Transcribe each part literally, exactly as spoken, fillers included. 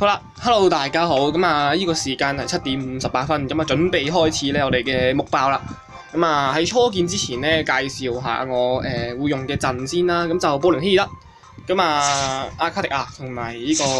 好啦，Hello 大家好，咁啊呢個時間係七點五十八分，咁啊準備開始咧我哋嘅木爆啦。咁啊喺初見之前咧，介紹下我誒、呃、會用嘅陣先啦。咁就布倫希爾德，咁啊阿卡迪亞同埋呢個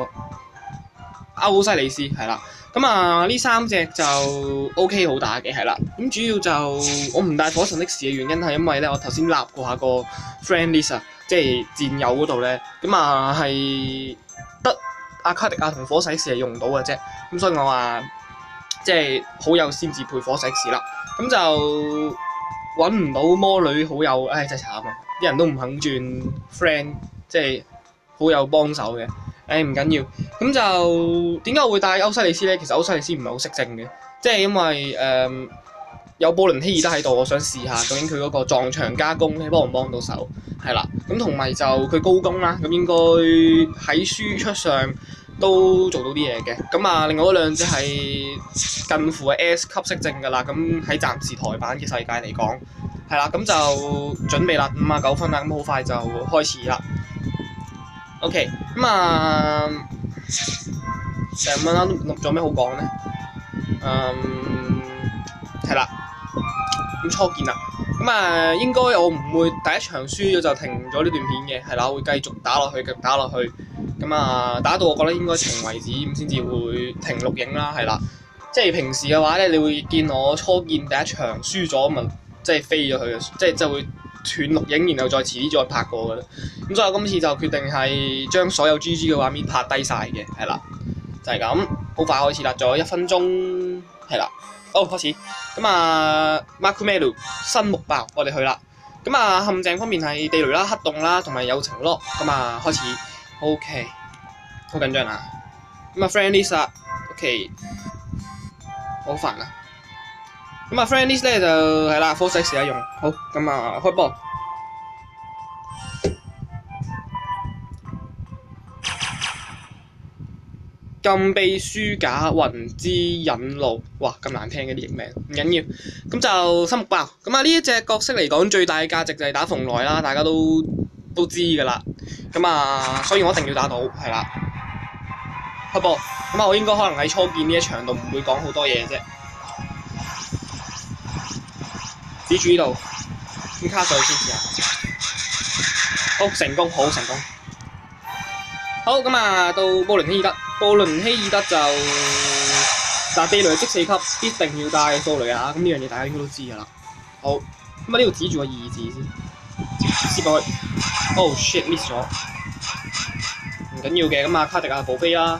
歐西里斯係啦。咁啊呢三隻就 OK 好打嘅係啦。咁主要就我唔帶火神的士嘅原因係因為咧我頭先立過下個 friend list 啊，即係戰友嗰度咧，咁啊係得阿卡迪亞同火勢士係用到嘅啫，咁所以我話即係好友先至配火勢士啦，咁就揾唔到魔女好友，唉真係慘啊！啲人都唔肯轉 friend， 即係好友幫手嘅，唉唔緊要，咁就點解我會帶歐西里斯咧？其實歐西里斯唔係好識正嘅，即係因為誒、呃、有布倫希爾德喺度，我想試下究竟佢嗰個撞牆加攻咧幫唔幫到手，係啦，咁同埋就佢高攻啦，咁應該喺輸出上都做到啲嘢嘅，咁啊另外嗰兩隻係近乎係 S 級識正㗎啦，咁喺暫時台版嘅世界嚟講，係啦，咁就準備啦，五啊九分啦，咁好快就開始啦。OK， 咁啊成五蚊啦，仲有咩好講咧？嗯，係啦，咁初見啦，咁啊應該我唔會第一場輸咗就停咗呢段片嘅，係啦，我會繼續打落去，繼續打落去。咁啊，打到我覺得應該停為止，咁先至會停錄影啦，係啦。即係平時嘅話咧，你會見我初見第一場輸咗，咪即係飛咗佢嘅，即係就會斷錄影，然後再遲啲再拍過嘅啦。咁所以我今次就決定係將所有 G G 嘅畫面拍低晒嘅，係啦，就係咁。好快開始啦，仲有一分鐘，係啦。好，開始。咁啊 Marco Melo 新木爆，我哋去啦。咁啊陷阱方面係地雷啦、黑洞啦，同埋友情咯。咁啊開始。OK， 好緊張啊！咁啊 friend list 啦 ，OK， 好煩啊！咁啊 friend list 咧就係啦 ，four six 試下用，好，咁啊開波，禁秘書架雲之引路，哇咁難聽嘅啲譯名，唔緊要，咁就新木爆。咁啊呢一隻角色嚟講，最大嘅價值就係打蓬萊啦，大家都都知㗎啦。咁啊，所以我一定要打到，係啦。開波，咁啊，我應該可能喺初見呢一場度唔會講好多嘢啫。指住呢度，咁卡上去先試下。好，成功，好成功。好，咁啊，到布倫希爾德，布倫希爾德就嗱地雷即四級，必定要帶掃雷啊！咁呢樣嘢大家應該都知㗎啦。好，咁啊呢度指住個二字先，試過去。Oh shit miss 咗，唔緊要嘅，咁啊卡迪亞補飛啦。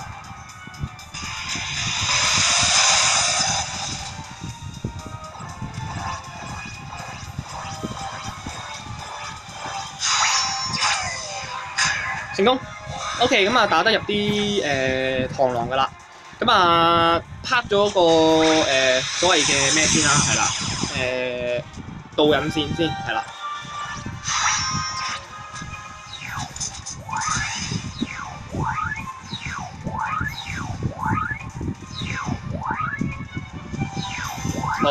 成功 ，OK， 咁啊打得入啲誒螳螂㗎啦，咁啊拍咗個誒、呃、所謂嘅咩先啦，係啦，誒導引線先，係啦。好，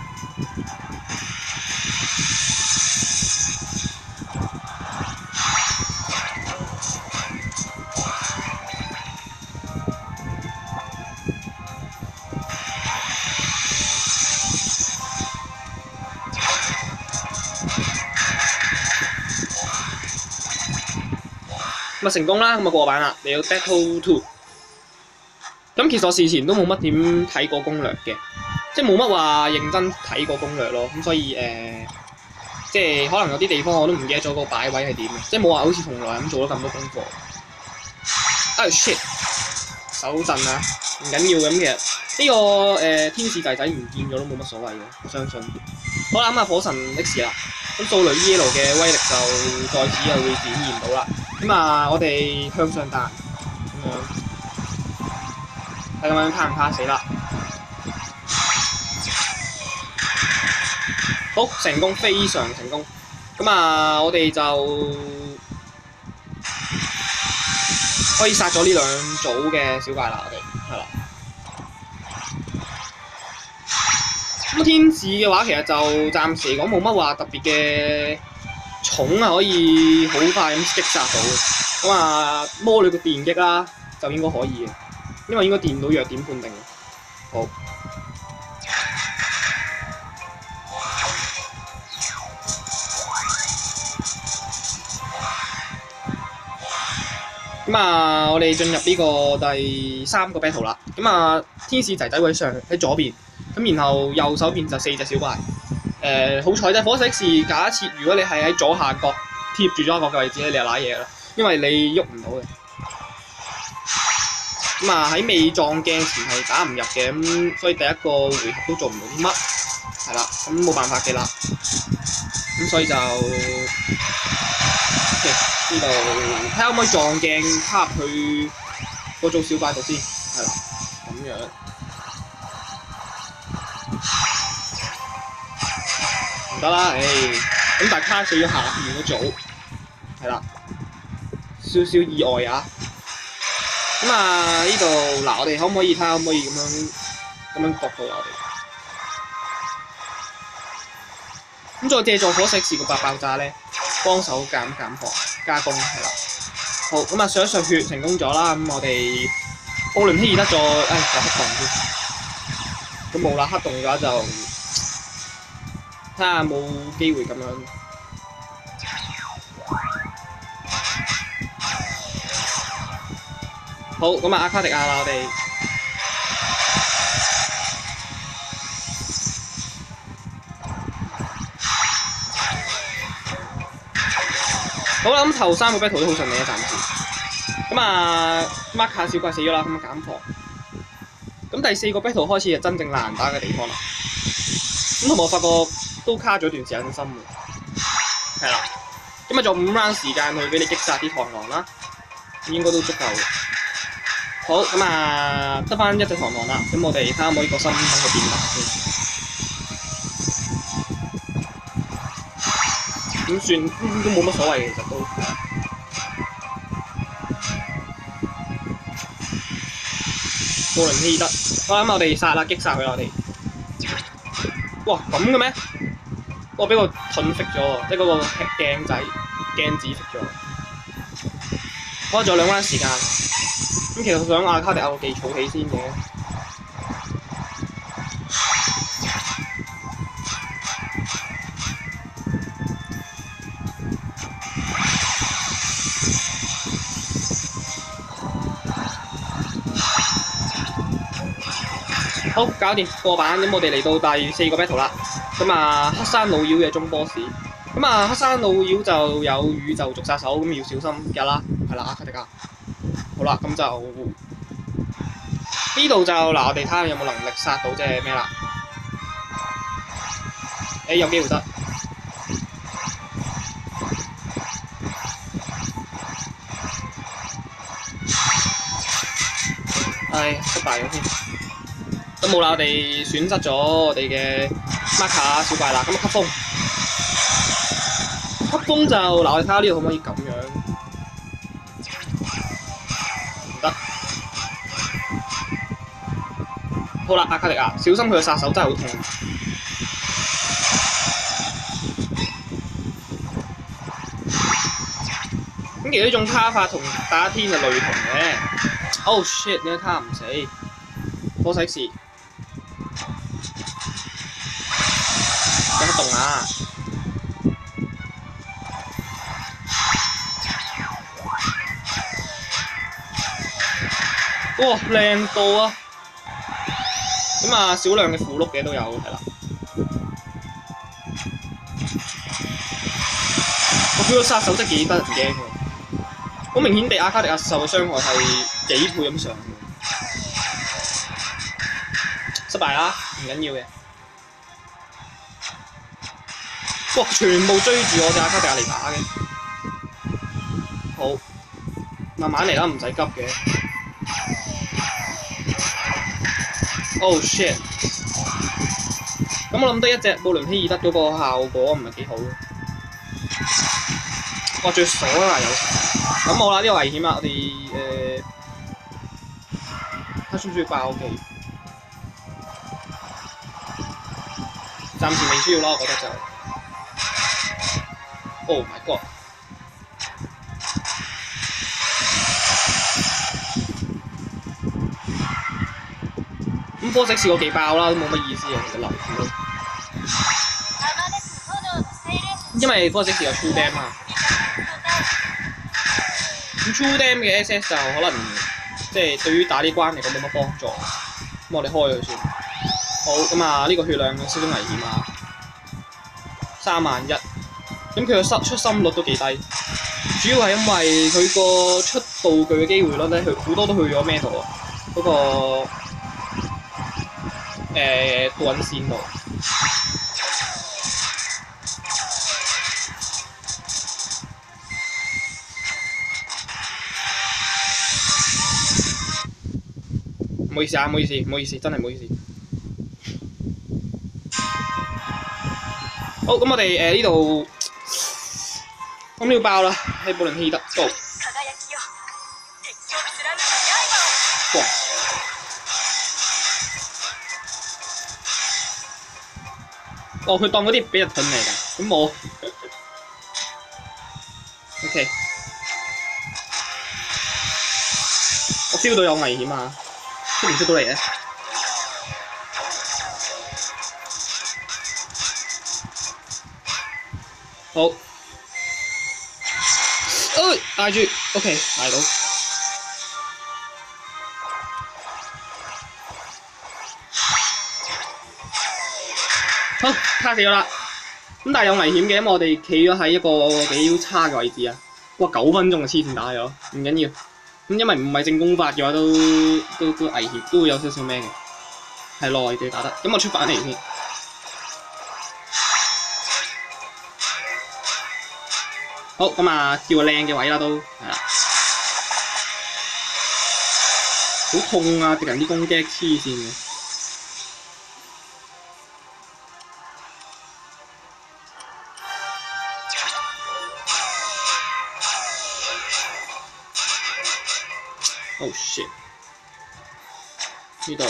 咁啊成功啦，咁啊過版啦，嚟到 Battle Two。咁其實我事前都冇乜點睇過攻略嘅。即係冇乜話認真睇過攻略咯，咁所以誒、呃，即係可能有啲地方我都唔記得咗個擺位係點嘅，即係冇話好似從來咁做咗咁多功課。啊 shit！ 手震啊，唔緊要嘅，咁其實呢、這個誒、呃、天使弟仔唔見咗都冇乜所謂嘅，我相信。好啦，咁啊火神 X 啦，咁掃雷 Yellow 嘅威力就在此又會展現到啦。咁啊，我哋向上彈咁樣，睇咁樣卡唔卡死啦？好成功，非常成功。咁啊，我哋就可以殺咗呢兩組嘅小怪啦，我哋係啦。咁天使嘅話，其實就暫時嚟講冇乜話特別嘅寵啊，可以好快咁擊殺到嘅。咁啊，魔女嘅電擊啦， 就應該可以嘅，因為應該掂到弱點判定。好。咁啊，我哋進入呢個第三個 battle 啦。咁啊，天使仔仔位上喺左邊，咁然後右手邊就四隻小怪。誒、呃，好彩啫！火石士假設如果你係喺左下角貼住左下角嘅位置咧，你就揦嘢啦，因為你喐唔到嘅。咁啊，喺未撞鏡前係打唔入嘅，咁所以第一個回合都做唔到啲乜，係啦，咁冇辦法嘅啦。咁所以就。呢度睇下可唔可以撞鏡卡入去嗰組小怪度先，係啦，咁樣唔得啦，誒，咁但係卡死咗下邊嗰組，係啦，少少意外啊！咁啊，呢度嗱，我哋可唔可以睇下可唔可以咁樣咁樣角度啊？我哋咁再借助火石士個白爆炸咧，幫手減減防。加工係啦，好咁啊，上一上血成功咗啦，咁我哋奧倫希爾德再誒就黑洞先，咁冇啦黑洞嘅話就睇下冇機會咁樣。好咁啊，阿卡迪亞啦，我哋好啦，咁頭三個 battle 都好順利啊，暫時。咁啊 ，mark 卡小怪死咗啦，咁啊減防。咁第四個 battle 開始係真正難打嘅地方啦。咁同埋我發覺都卡咗一段時間心喎。係啦。咁啊，仲有五 round 時間去俾你擊殺啲螳螂啦，應該都足夠嘅。好，咁啊，得翻一隻螳螂啦。咁我哋睇下可唔可以個心等佢變大先。咁算都冇乜所謂嘅，其實都。奧倫希爾德，好啦，咁我哋殺啦，擊殺佢啦，我哋。哇，咁嘅咩？我俾個盾揈咗喎，即係嗰個鏡仔鏡子揈咗。好，仲有兩彎時間。咁其實我想阿卡迪亞個技儲起先嘅。好，搞掂過版，咁我哋嚟到第四個 battle 啦。咁啊，黑山老妖嘅中 boss。咁啊，黑山老妖就有宇宙逐殺手，咁要小心嘅啦。係啦，阿卡迪亞。好啦，咁就呢度就嗱，我哋睇下有冇能力殺到即係咩啦？誒，有機會得。唉，失敗咗添。咁冇啦，我哋損失咗我哋嘅 marker 小怪啦。咁啊，黑風，黑風就嗱，我哋睇下呢度可唔可以咁樣？唔得。好啦，阿卡迪亞，小心佢嘅殺手真係好痛。咁其實呢種卡法同打天係類同嘅。Oh shit！ 點解卡唔死？火石士。有黑洞啊！哇，靚到啊！咁啊，少量嘅符碌嘅都有，係啦。我佢個殺手真係幾得人驚喎！好明顯地，阿卡迪亞受嘅傷害係幾倍咁上嘅。失敗啦，唔緊要嘅。哇！全部追住我隻阿卡迪亞嚟打嘅。好，慢慢嚟啦，唔使急嘅。Oh shit！ 咁我諗得一隻奧倫希爾德嗰個效果唔係幾好。哇！最傻啦有時。咁好啦，呢個危險啦，我哋誒睇需唔需要爆技？暫時未需要啦，我覺得就。Oh my god！ 咁科食試過幾爆啦，都冇乜意思啊，其實留住咯。因為科食試有 True Dam 啊。咁 True Dam 嘅 S S 就可能即係對於打呢關嚟講冇乜幫助。咁我哋開佢先。好咁啊，呢個血量有少少危險啊，三萬一。咁佢嘅出出心率都幾低，主要係因為佢個出道具嘅機會率咧，佢好多都去咗咩度啊？嗰、那個誒導引線度。唔好意思啊，唔好意思，唔好意思，真係唔好意思。好，咁我哋誒呢度咁呢要爆啦，喺布倫希德度。哇！哦，佢當嗰啲俾人盾嚟㗎，咁我 OK， 我 feel 到有危險啊！出唔出到嚟咧？好，哎，挨住 ，OK， 挨到。好，卡死咗啦。咁但係有危險嘅，因為我哋企咗喺一個幾差嘅位置啊。哇，九分鐘就黐線打咗，唔緊要。咁因為唔係正攻法嘅話，都都都危險，都會有少少咩嘅，係內地打得。咁我出返嚟先。好，咁啊，叫個靚嘅位啦都，係啦。好痛啊！敵人啲攻擊黐線嘅。Oh shit！ 呢度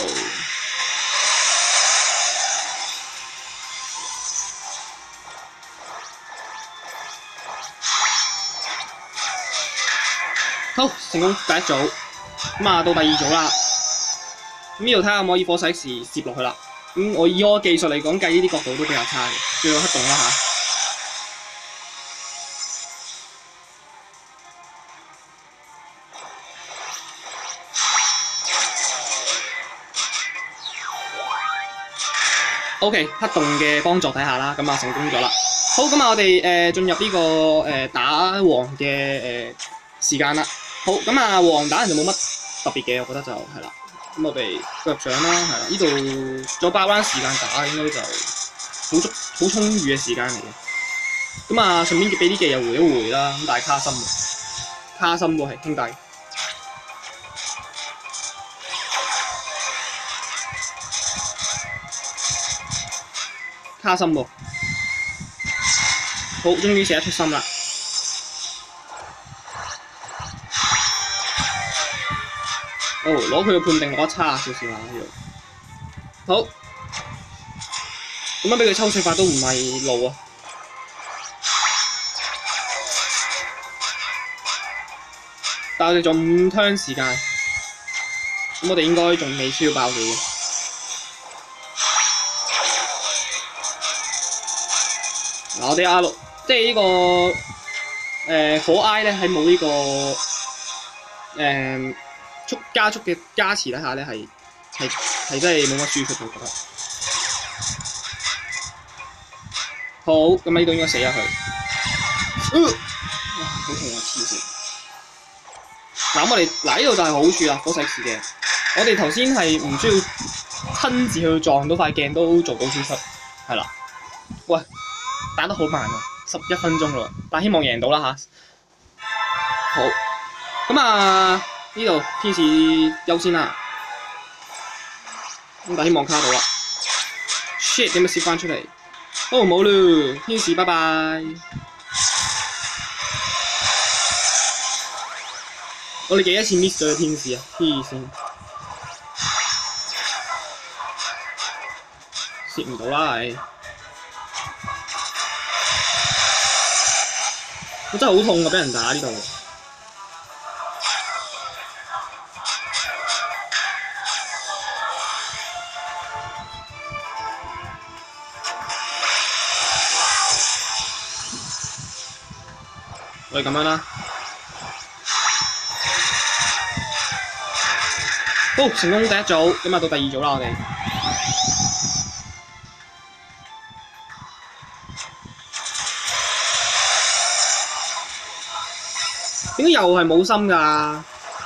好成功第一組，咁啊到第二組啦。咁呢度睇下可唔可以火勢 X 攝落去啦。咁我以我技術嚟講，計呢啲角度都比較差嘅，最後黑洞啦嚇。O.K. 黑洞嘅幫助底下啦，咁啊成功咗啦。好，咁啊我哋誒、呃、進入呢、這個誒、呃、打王嘅誒、呃、時間啦。好，咁啊王打人就冇乜特別嘅，我覺得就係啦。咁我哋入獎啦，係啦，呢度仲有八彎時間打，應該就好足好充裕嘅時間嚟嘅。咁啊順便俾啲技又回一回啦，咁但係卡森喎，卡森喎係兄弟。卡森喎，好，終於射得出心啦！哦，攞佢嘅判定攞得差少少啊呢度。好，咁樣俾佢抽水法都唔係路啊！但係我哋仲五 turn 時間，咁我哋應該仲未需要爆佢嘅。嗱，我哋阿六即係呢、這個誒、呃、火 I 咧，喺冇呢個誒、呃、速加速嘅加持底下咧，係係係真係冇乜輸出嘅，我覺得。好，咁呢度應該死咗佢。呃、哇！好痛啊！黐線。嗱，咁我哋嗱呢度就係好處啦，火勢 X 嘅。我哋頭先係唔需要親自去撞到塊鏡都做到輸出，係啦。喂！打得好慢喎，十一分鐘咯，但希望贏到啦嚇。好，咁啊呢度天使優先啦，咁但希望卡到啦。shit 點解攝翻出嚟？哦冇嘞，天使拜拜。我哋幾多次 miss 咗天使啊？黐線，攝唔到啦係。我真係好痛啊！俾人打呢度。 我哋咁樣啦。好，成功第一組，咁啊到第二組啦，我哋。點解又係冇心㗎？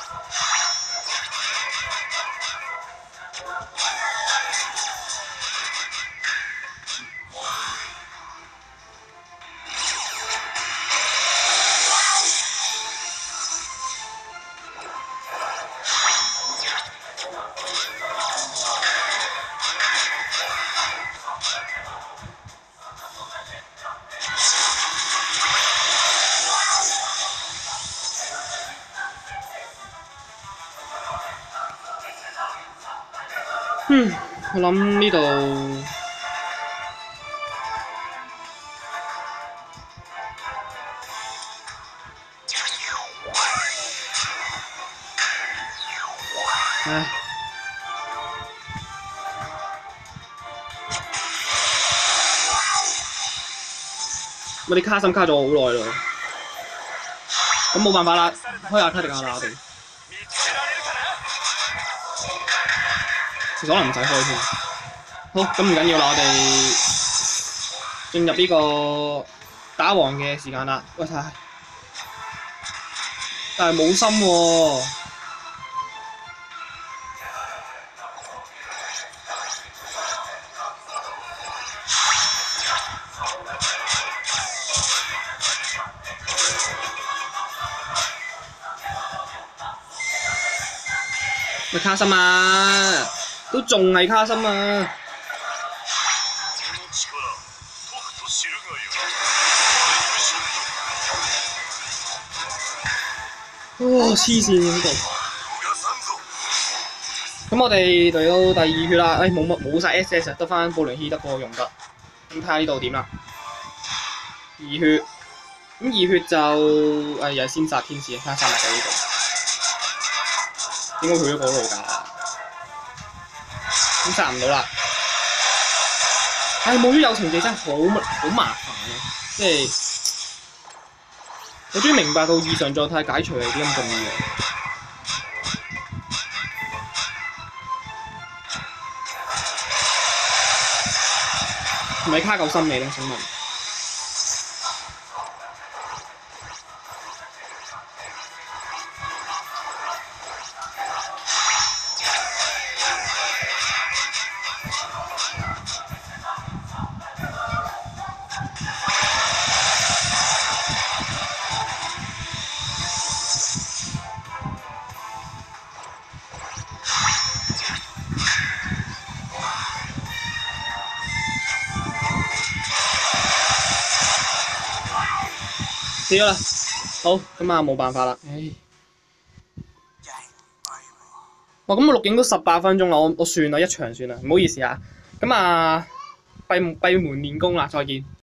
嗯，我諗呢度唉，我哋卡森卡咗好耐咯，咁冇辦法啦，開下卡迪亞啦我哋。其實可能唔使開添。好，咁唔緊要啦，我哋進入呢個打王嘅時間啦。喂，睇下，但係冇心喎、啊。喂，卡森啊！都仲係卡森啊！哦，黐線呢度。咁我哋嚟到第二血啦，誒冇乜冇曬 S S 啊，得翻布雷希德嗰個用得。咁睇下呢度點啦。二血，咁二血就誒又係先殺天使，睇下殺埋佢呢度。點解去咗嗰度㗎？咁殺唔到啦！唉，冇咗友情技真係好好麻煩啊！即係我終於明白到異常狀態解除係幾咁重要。係咪卡夠心未咧？請問？死咗啦！好，咁啊冇辦法啦，唉。哇！咁我錄影都十八分鐘啦，我我算啦，一場算啦，唔好意思啊。咁啊，閉閉門練功啦，再見。